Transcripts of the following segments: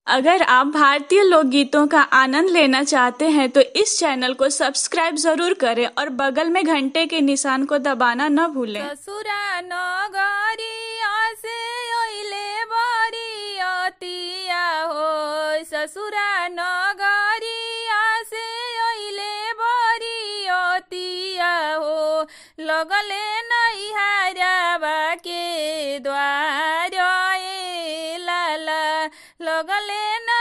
अगर आप भारतीय लोकगीतों का आनंद लेना चाहते हैं तो इस चैनल को सब्सक्राइब जरूर करें और बगल में घंटे के निशान को दबाना न भूलें। ससुरा नगरिया से ओइले बरियतिया हो, ससुरा नगरिया से ओइले बरियतिया हो, लगले नैहरवा के द्वार ए लाला, लगले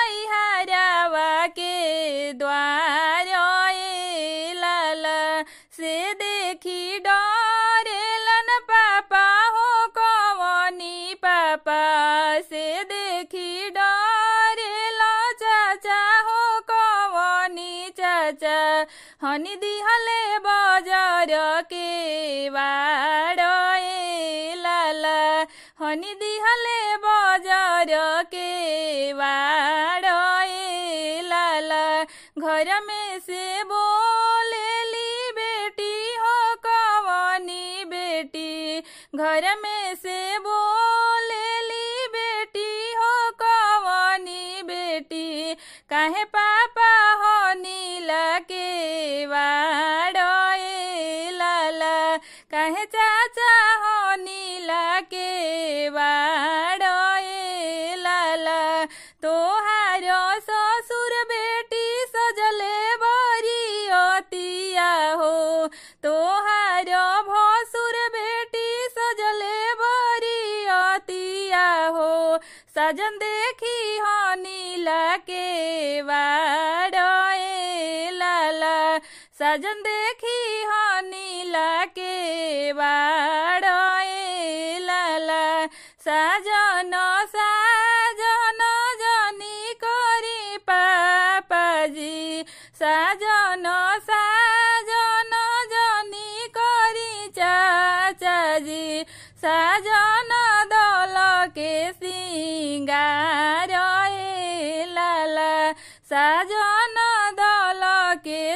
नैहरवा के द्वार ए लाला, से देखी डरेलन पापा हो कवनी पापा, से देखी डरेला चाचा हो कवनी चाचा, हनी दिहले बजार के वाड़ ए लाला, हनी दिहले बजार के वाड़ ए लाला, घर में से बोलेली बेटी हो कवनी बेटी, घर में से बोलेली बेटी हो कवनी बेटी, काहे पापा हो नीला के वाड़ ए लाला, काहे चाचा हो नीला के वाड़ ए लाला, तोहारो ससुर बेटी सजले बरियतिया हो, तोहारो भसुर बेटी सजले बरियतिया हो, सजन देखी हो नीला के वाड़ ए लाला, सजन देखी हो नीला के वाड़ ए लाला, साजन साजन जनी करी पापाजी, साजन साजन जनी करी चाचाजी, साजन दल के सिंगार ए लाला, साजन दल के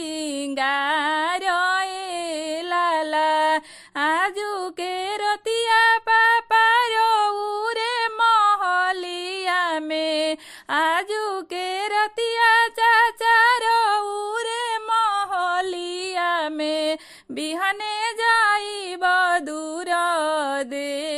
सिंगार ए लाला, आजू के रतिया पापा रो रे महलिया में, आजू के रतिया चाचा रो रे महलिया में, बिहने जाई बदूर दे